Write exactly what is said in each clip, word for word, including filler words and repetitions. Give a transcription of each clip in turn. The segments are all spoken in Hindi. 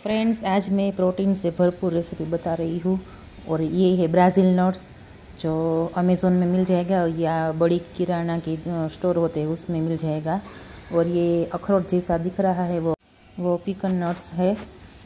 फ्रेंड्स, आज मैं प्रोटीन से भरपूर रेसिपी बता रही हूँ। और ये है ब्राज़ील नट्स, जो अमेज़ोन में मिल जाएगा या बड़ी किराना की स्टोर होते हैं उसमें मिल जाएगा। और ये अखरोट जैसा दिख रहा है, वो वो पिकन नट्स है।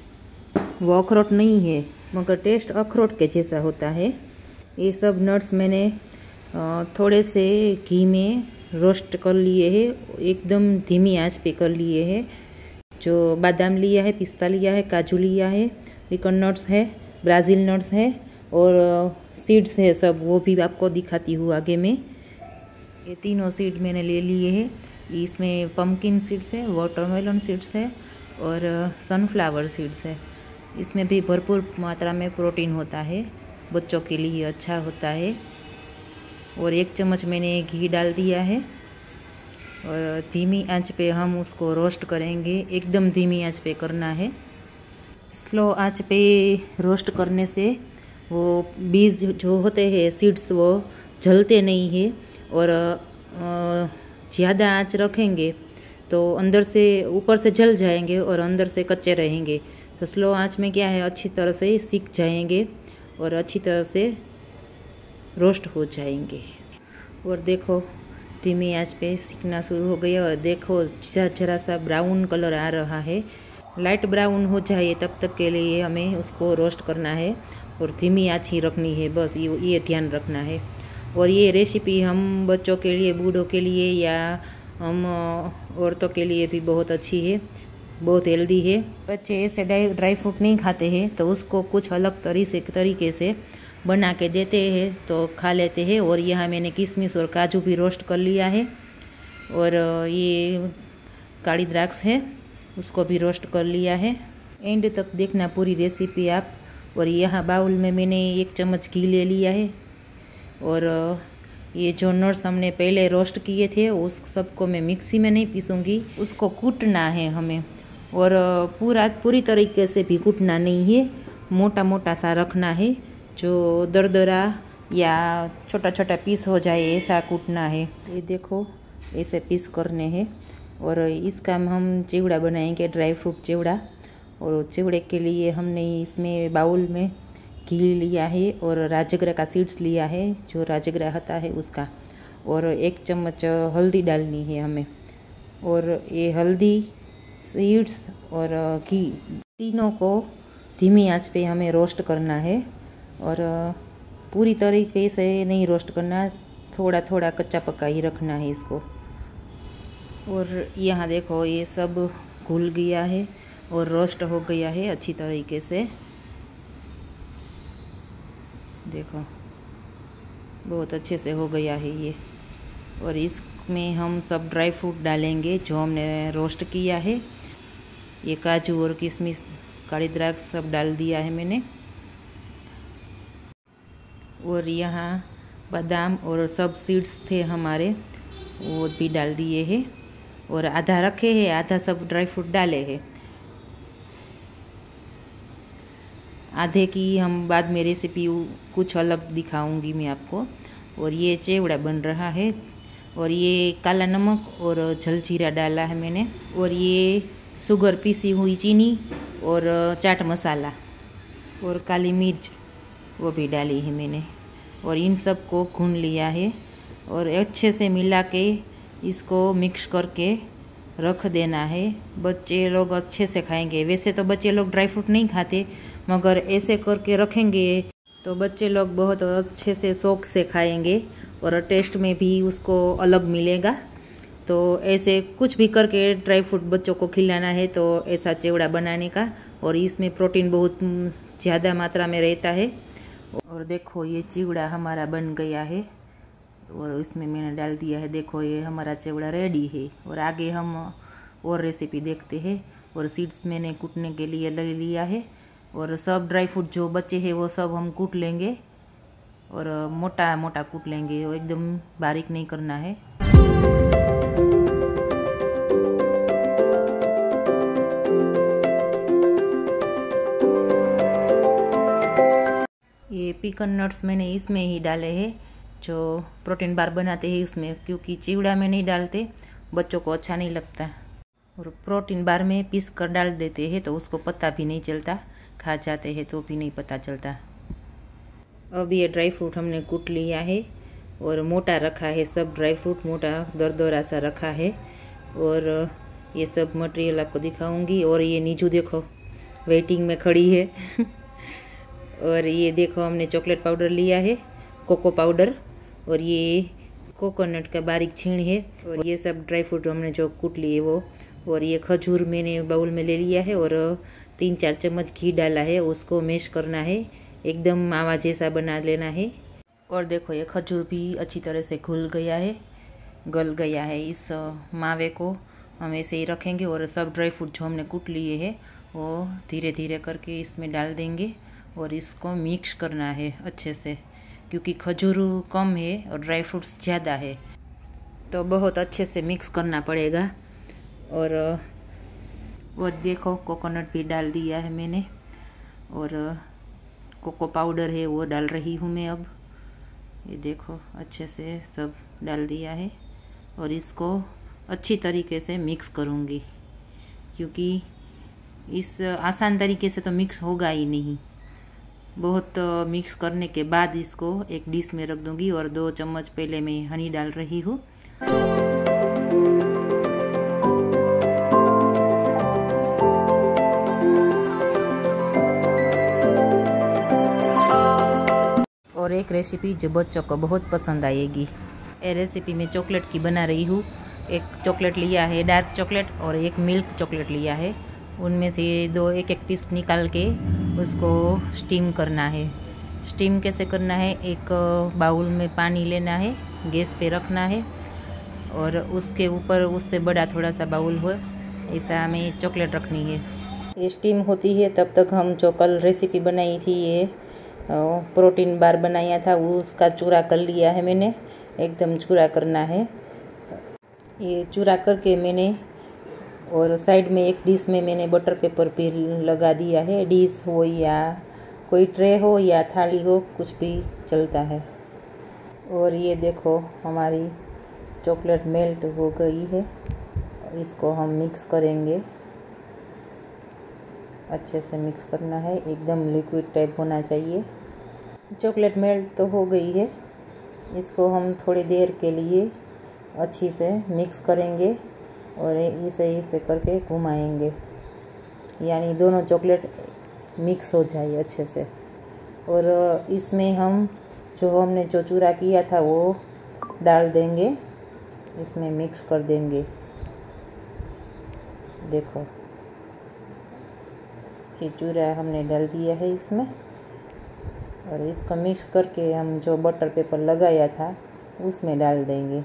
वो अखरोट नहीं है मगर टेस्ट अखरोट के जैसा होता है। ये सब नट्स मैंने थोड़े से घी में रोस्ट कर लिए हैं, एकदम धीमी आंच पे कर लिए हैं। जो बादाम लिया है, पिस्ता लिया है, काजू लिया है, पिकन नट्स है, ब्राज़ील नट्स है और सीड्स है सब, वो भी आपको दिखाती हूँ आगे में। ये तीनों सीड मैंने ले लिए हैं। इसमें पम्पकिन सीड्स है, वाटरमेलन सीड्स है और सनफ्लावर सीड्स है। इसमें भी भरपूर मात्रा में प्रोटीन होता है, बच्चों के लिए अच्छा होता है। और एक चम्मच मैंने घी डाल दिया है और धीमी आंच पे हम उसको रोस्ट करेंगे। एकदम धीमी आंच पे करना है। स्लो आंच पे रोस्ट करने से वो बीज जो होते हैं, सीड्स, वो जलते नहीं है। और ज़्यादा आंच रखेंगे तो अंदर से, ऊपर से जल जाएंगे और अंदर से कच्चे रहेंगे। तो स्लो आंच में क्या है, अच्छी तरह से सीख जाएंगे और अच्छी तरह से रोस्ट हो जाएंगे। और देखो, धीमी आंच पे सीखना शुरू हो गया और देखो जरा जरा सा ब्राउन कलर आ रहा है। लाइट ब्राउन हो जाए तब तक के लिए हमें उसको रोस्ट करना है और धीमी आंच ही रखनी है, बस ये ये ध्यान रखना है। और ये रेसिपी हम बच्चों के लिए, बूढ़ों के लिए या हम औरतों के लिए भी बहुत अच्छी है, बहुत हेल्दी है। बच्चे ऐसे ड्राई फ्रूट नहीं खाते हैं तो उसको कुछ अलग तरीके तरीके से बना के देते हैं तो खा लेते हैं। और यहाँ मैंने किशमिश और काजू भी रोस्ट कर लिया है। और ये काली द्राक्ष है, उसको भी रोस्ट कर लिया है। एंड तक देखना पूरी रेसिपी आप। और यहाँ बाउल में मैंने एक चम्मच घी ले लिया है। और ये जो नट्स हमने पहले रोस्ट किए थे उस सबको मैं मिक्सी में नहीं पीसूँगी, उसको कूटना है हमें। और पूरा पूरी तरीके से भी कूटना नहीं है, मोटा मोटा सा रखना है, जो दरदरा या छोटा छोटा पीस हो जाए ऐसा कूटना है। ये देखो, ऐसे पीस करने हैं। और इसका हम चिवड़ा बनाएंगे, ड्राई फ्रूट चिवड़ा। और चिवड़े के लिए हमने इसमें बाउल में घी लिया है और राजगिरा का सीड्स लिया है, जो राजगिरा होता है उसका। और एक चम्मच हल्दी डालनी है हमें। और ये हल्दी, सीड्स और घी तीनों को धीमी आंच पे हमें रोस्ट करना है। और पूरी तरीके से नहीं रोस्ट करना, थोड़ा थोड़ा कच्चा पक्का ही रखना है इसको। और यहाँ देखो, ये सब घुल गया है और रोस्ट हो गया है अच्छी तरीके से। देखो, बहुत अच्छे से हो गया है ये। और इसमें हम सब ड्राई फ्रूट डालेंगे जो हमने रोस्ट किया है। ये काजू और किशमिश, काली द्राक्ष सब डाल दिया है मैंने। और यहाँ बादाम और सब सीड्स थे हमारे, वो भी डाल दिए हैं। और आधा रखे हैं, आधा सब ड्राई फ्रूट डाले हैं। आधे की हम बाद में रेसिपी कुछ अलग दिखाऊंगी मैं आपको। और ये चिवड़ा बन रहा है। और ये काला नमक और जलजीरा डाला है मैंने। और ये शुगर, पीसी हुई चीनी और चाट मसाला और काली मिर्च, वो भी डाली है मैंने। और इन सब को भून लिया है और अच्छे से मिला के इसको मिक्स करके रख देना है। बच्चे लोग अच्छे से खाएंगे। वैसे तो बच्चे लोग ड्राई फ्रूट नहीं खाते, मगर ऐसे करके रखेंगे तो बच्चे लोग बहुत अच्छे से शौक से खाएंगे और टेस्ट में भी उसको अलग मिलेगा। तो ऐसे कुछ भी करके ड्राई फ्रूट बच्चों को खिलाना है तो ऐसा चिवड़ा बनाने का। और इसमें प्रोटीन बहुत ज़्यादा मात्रा में रहता है। और देखो, ये चिवड़ा हमारा बन गया है और इसमें मैंने डाल दिया है। देखो, ये हमारा चिवड़ा रेडी है। और आगे हम और रेसिपी देखते हैं। और सीड्स मैंने कूटने के लिए ले लिया है। और सब ड्राई फ्रूट जो बचे हैं वो सब हम कूट लेंगे और मोटा मोटा कूट लेंगे, वो एकदम बारीक नहीं करना है। ये पिकन नट्स मैंने इसमें ही डाले हैं, जो प्रोटीन बार बनाते हैं उसमें, क्योंकि चिवड़ा में नहीं डालते, बच्चों को अच्छा नहीं लगता। और प्रोटीन बार में पीस कर डाल देते हैं तो उसको पता भी नहीं चलता, खा जाते हैं तो भी नहीं पता चलता। अब ये ड्राई फ्रूट हमने कूट लिया है और मोटा रखा है, सब ड्राई फ्रूट मोटा दरदरा सा रखा है। और ये सब मटेरियल आपको दिखाऊंगी। और ये नीजू देखो वेटिंग में खड़ी है और ये देखो हमने चॉकलेट पाउडर लिया है, कोको पाउडर, और ये कोकोनट का बारीक छीण है। और ये सब ड्राई फ्रूट हमने जो कूट लिए वो, और ये खजूर मैंने बाउल में ले लिया है और तीन चार चम्मच घी डाला है, उसको मैश करना है, एकदम मावा जैसा बना लेना है। और देखो ये खजूर भी अच्छी तरह से घुल गया है, गल गया है। इस मावे को हम ऐसे ही रखेंगे और सब ड्राई फ्रूट जो हमने कूट लिए हैं वो धीरे धीरे करके इसमें डाल देंगे और इसको मिक्स करना है अच्छे से, क्योंकि खजूर कम है और ड्राई फ्रूट्स ज़्यादा है तो बहुत अच्छे से मिक्स करना पड़ेगा। और और देखो कोकोनट भी डाल दिया है मैंने और कोको पाउडर है वो डाल रही हूँ मैं। अब ये देखो अच्छे से सब डाल दिया है और इसको अच्छी तरीके से मिक्स करूँगी, क्योंकि इस आसान तरीके से तो मिक्स होगा ही नहीं। बहुत मिक्स करने के बाद इसको एक डिश में रख दूँगी और दो चम्मच पहले मैं हनी डाल रही हूँ। और एक रेसिपी जो बच्चों को बहुत पसंद आएगी, ये रेसिपी मैं चॉकलेट की बना रही हूँ। एक चॉकलेट लिया है डार्क चॉकलेट और एक मिल्क चॉकलेट लिया है, उनमें से दो एक एक पीस निकाल के उसको स्टीम करना है। स्टीम कैसे करना है, एक बाउल में पानी लेना है, गैस पे रखना है और उसके ऊपर उससे बड़ा थोड़ा सा बाउल हो ऐसा हमें चॉकलेट रखनी है। ये स्टीम होती है तब तक हम जो कल रेसिपी बनाई थी, ये प्रोटीन बार बनाया था, वो उसका चूरा कर लिया है मैंने, एकदम चूरा करना है। ये चूरा करके मैंने और साइड में एक डिश में मैंने बटर पेपर भी लगा दिया है। डिश हो या कोई ट्रे हो या थाली हो, कुछ भी चलता है। और ये देखो हमारी चॉकलेट मेल्ट हो गई है, इसको हम मिक्स करेंगे, अच्छे से मिक्स करना है, एकदम लिक्विड टाइप होना चाहिए। चॉकलेट मेल्ट तो हो गई है, इसको हम थोड़ी देर के लिए अच्छी से मिक्स करेंगे और इसे इसे करके घुमाएंगे, यानी दोनों चॉकलेट मिक्स हो जाए अच्छे से। और इसमें हम जो हमने जो चूरा किया था वो डाल देंगे, इसमें मिक्स कर देंगे। देखो ये चूरा हमने डाल दिया है इसमें और इसको मिक्स करके हम जो बटर पेपर लगाया था उसमें डाल देंगे।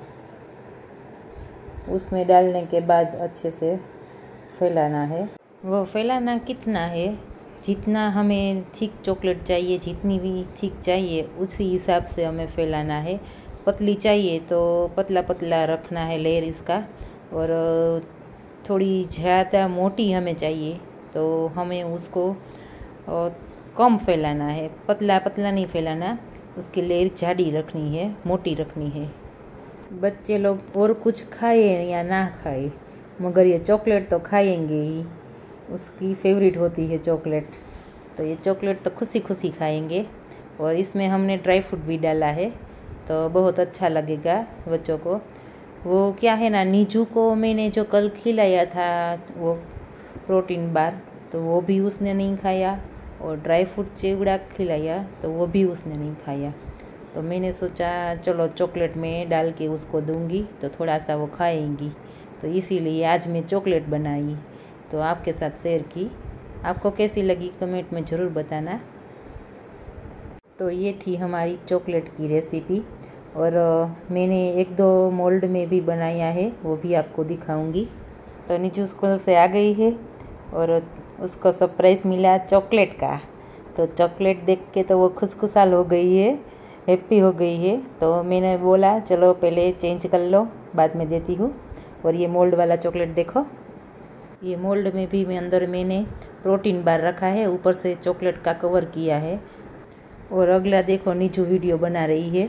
उसमें डालने के बाद अच्छे से फैलाना है। वो फैलाना कितना है, जितना हमें थिक चॉकलेट चाहिए, जितनी भी थिक चाहिए उसी हिसाब से हमें फैलाना है। पतली चाहिए तो पतला पतला रखना है लेयर इसका, और थोड़ी ज़्यादा मोटी हमें चाहिए तो हमें उसको कम फैलाना है, पतला पतला नहीं फैलाना, उसकी लेयर जाड़ी रखनी है, मोटी रखनी है। बच्चे लोग और कुछ खाए या ना खाए मगर ये चॉकलेट तो खाएंगे ही, उसकी फेवरेट होती है चॉकलेट, तो ये चॉकलेट तो खुशी खुशी खाएंगे। और इसमें हमने ड्राई फ्रूट भी डाला है तो बहुत अच्छा लगेगा बच्चों को। वो क्या है ना, नीजू को मैंने जो कल खिलाया था वो प्रोटीन बार, तो वो भी उसने नहीं खाया, और ड्राई फ्रूट चिवड़ा खिलाया तो वो भी उसने नहीं खाया। तो मैंने सोचा चलो चॉकलेट में डाल के उसको दूंगी तो थोड़ा सा वो खाएंगी, तो इसीलिए आज मैं चॉकलेट बनाई तो आपके साथ शेयर की। आपको कैसी लगी कमेंट में ज़रूर बताना। तो ये थी हमारी चॉकलेट की रेसिपी, और मैंने एक दो मोल्ड में भी बनाया है, वो भी आपको दिखाऊंगी। तो नीजू स्कूल से आ गई है और उसको सरप्राइज़ मिला चॉकलेट का, तो चॉकलेट देख के तो वो खुशखुशाल हो गई है, हैप्पी हो गई है। तो मैंने बोला चलो पहले चेंज कर लो, बाद में देती हूँ। और ये मोल्ड वाला चॉकलेट देखो, ये मोल्ड में भी मैं अंदर मैंने प्रोटीन बार रखा है, ऊपर से चॉकलेट का कवर किया है। और अगला देखो नीजू वीडियो बना रही है,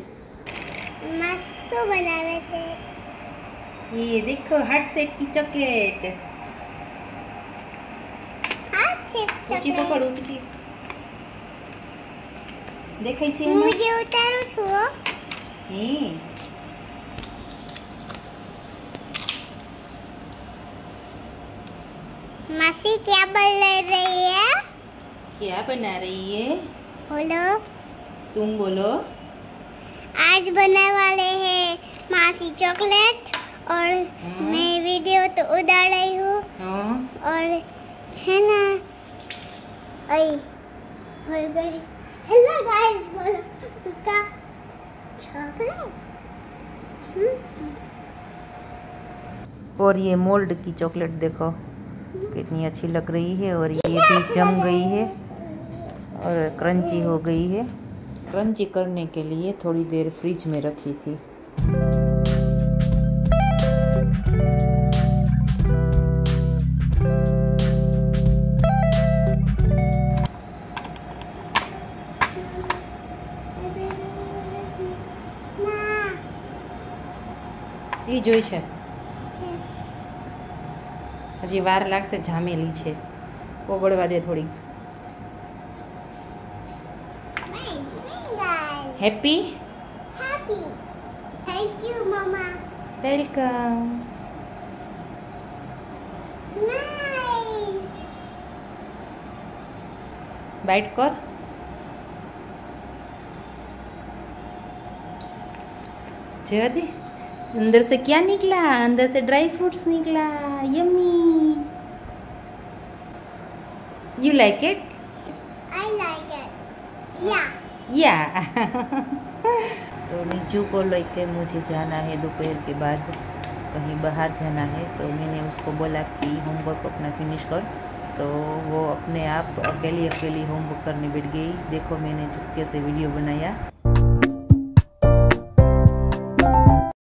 मस्त बनावे छे। ये देखो हार्ट शेप की चॉकलेट, ઊંચી પકડ ઊંચી દેખાય છે હું વિડિયો ઉતારું છું હો હે मासी क्या बोल रही है? क्या बना रही है? बोलो। तुम बोलो। आज बनाने वाले हैं मासी चॉकलेट और मैं वीडियो तो उतार रही हूँ और छेना आई भूल गई। हेलो गाइस बोलो तुका चॉकलेट। और ये मोल्ड की चॉकलेट देखो कितनी अच्छी लग रही है और ये भी जम गई है और क्रंची हो गई है। क्रंची करने के लिए थोड़ी देर फ्रिज में रखी थी। ये જોઈ છે હજી વાર લાગશે જામેલી છે ઓગળવા દે થોડીક હેપી हैप्पी थैंक यू मम्मा વેલકમ नाइस बाइट कर जयवती अंदर से क्या निकला अंदर से ड्राई फ्रूट्स निकला yummy you like it I like it yeah yeah तो नीचू को लेके मुझे जाना है दोपहर के बाद कहीं बाहर जाना है तो मैंने उसको बोला कि होमवर्क अपना फिनिश कर तो वो अपने आप अकेली अकेली होमवर्क करने बैठ गई। देखो मैंने चुपके से वीडियो बनाया।